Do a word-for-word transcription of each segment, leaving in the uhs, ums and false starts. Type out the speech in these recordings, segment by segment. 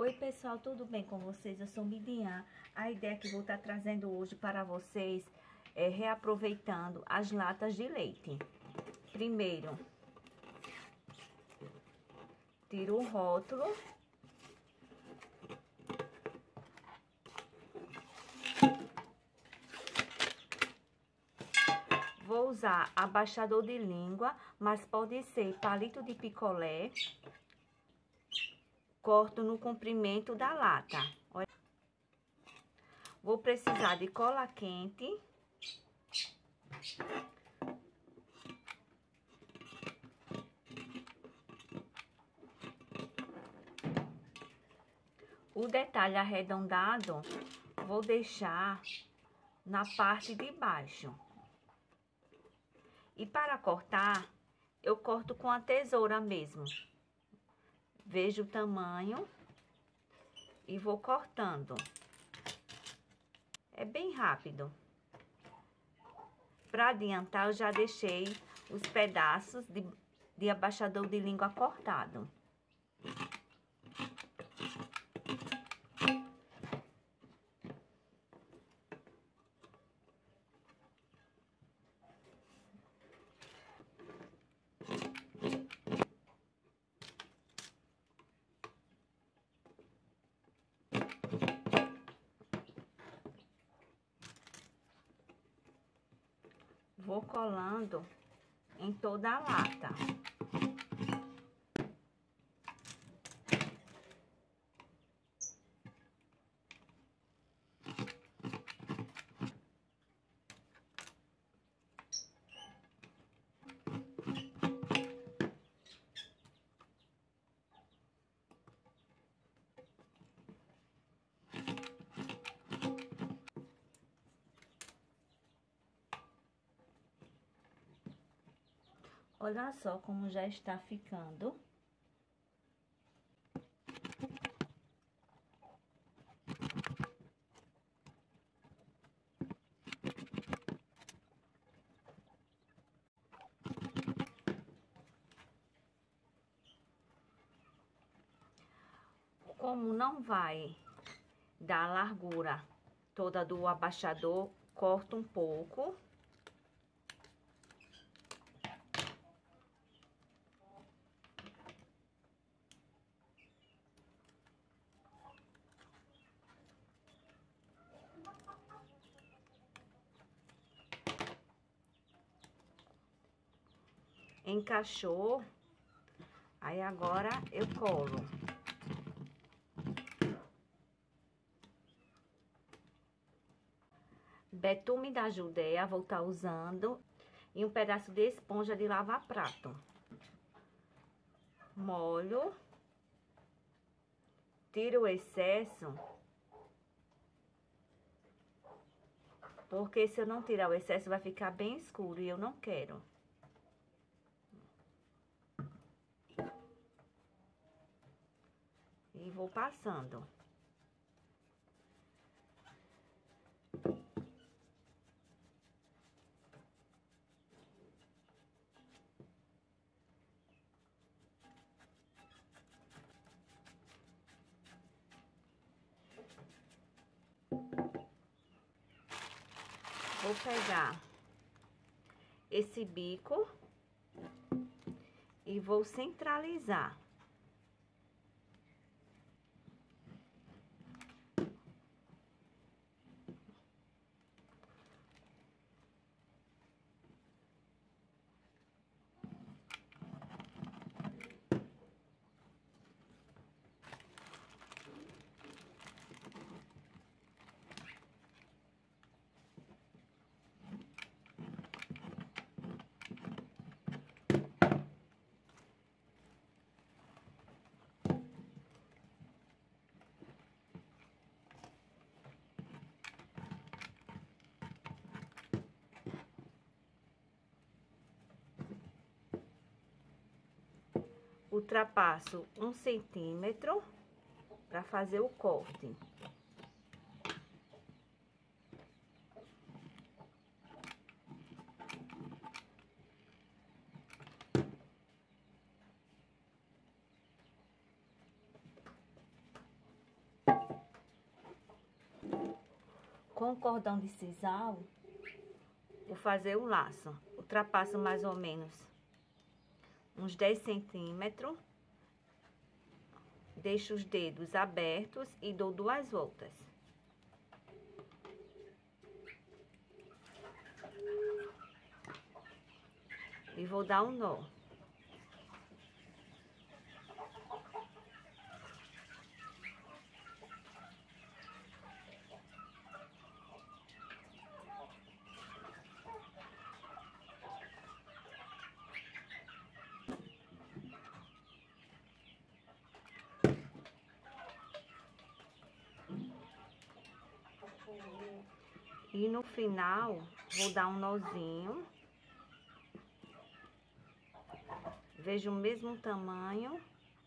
Oi pessoal, tudo bem com vocês? Eu sou Midian. A ideia que vou estar trazendo hoje para vocês é reaproveitando as latas de leite. Primeiro, tiro o rótulo. Vou usar abaixador de língua, mas pode ser palito de picolé. Corto no comprimento da lata. Olha. Vou precisar de cola quente. O detalhe arredondado, vou deixar na parte de baixo. E para cortar, eu corto com a tesoura mesmo. Vejo o tamanho e vou cortando. É bem rápido. Para adiantar, eu já deixei os pedaços de, de abaixador de língua cortado. Vou colando em toda a lata. Olha só como já está ficando. Como não vai dar a largura toda do abaixador, corto um pouco. Encaixou, aí agora eu colo. Betume da Judéia, vou estar usando, e um pedaço de esponja de lavar prato. Molho, tiro o excesso, porque se eu não tirar o excesso vai ficar bem escuro e eu não quero. E vou passando. Vou pegar esse bico e vou centralizar. Ultrapasso um centímetro para fazer o corte. Com o cordão de sisal, vou fazer o laço. Ultrapasso mais ou menos uns dez centímetros. Deixo os dedos abertos e dou duas voltas. E vou dar um nó. E no final, vou dar um nozinho. Vejo o mesmo tamanho.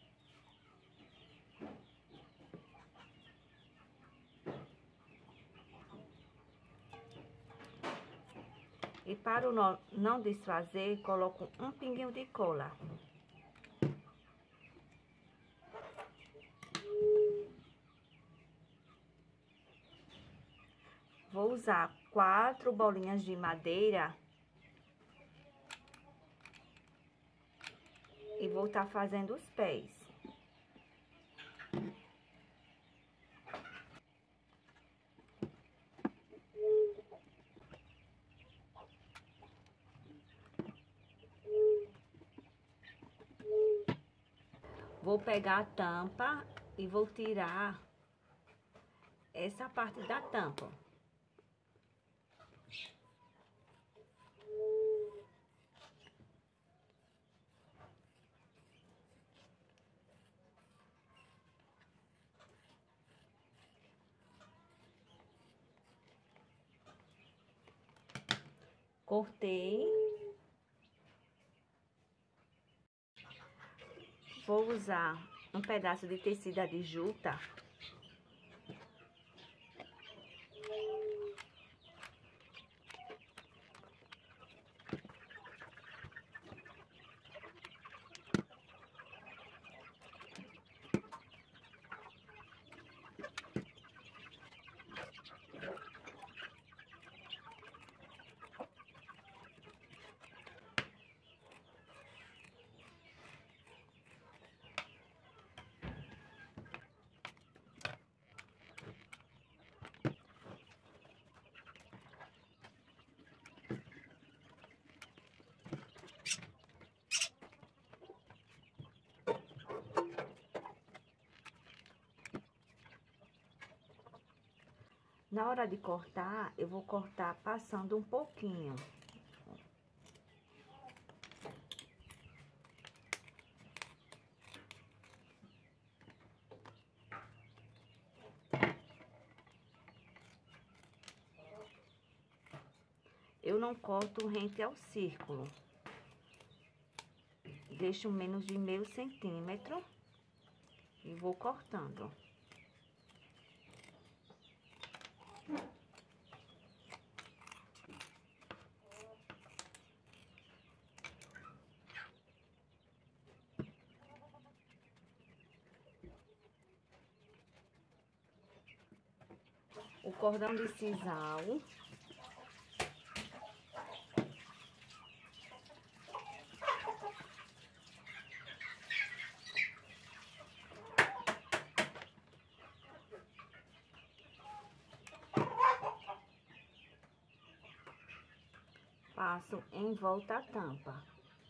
E para o nó não desfazer, coloco um pinguinho de cola. Vou usar quatro bolinhas de madeira. E vou estar fazendo os pés. Vou pegar a tampa e vou tirar essa parte da tampa. Cortei. Vou usar um pedaço de tecido de juta. Na hora de cortar, eu vou cortar passando um pouquinho. Eu não corto rente ao círculo. Deixo menos de meio centímetro e vou cortando. O cordão de sisal. Passo em volta a tampa.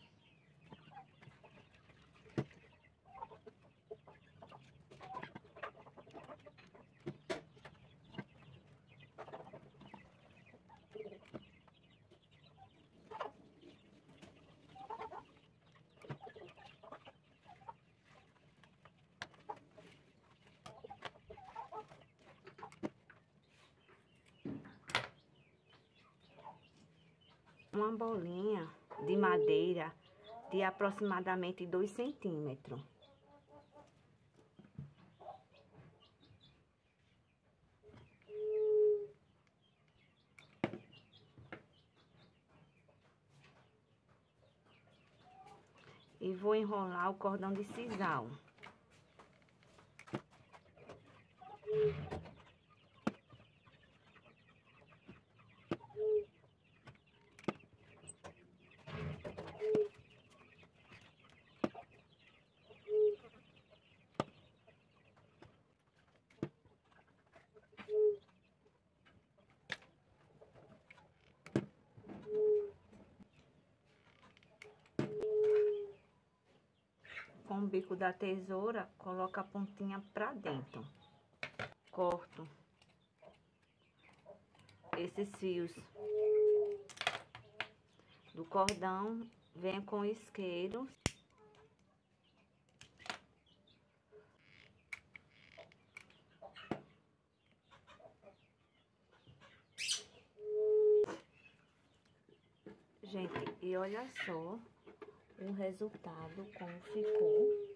Uma bolinha de madeira de aproximadamente dois centímetros. E vou enrolar o cordão de sisal. com o bico da tesoura, coloco a pontinha pra dentro. Corto esses fios do cordão, venho com o isqueiro. Gente, e olha só o resultado, como ficou.